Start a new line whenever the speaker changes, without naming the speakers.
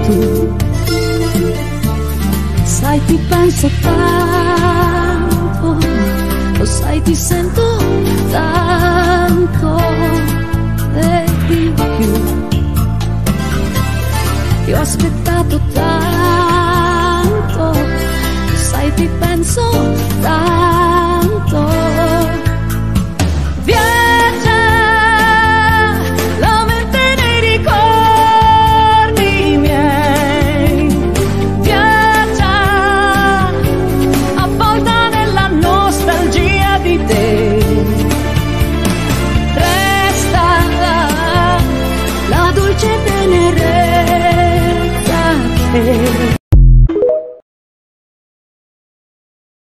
tu. Sai, ti penso tanto, lo sai, ti sento tanto e di più. Ti ho aspettato tanto, lo sai, ti penso tanto.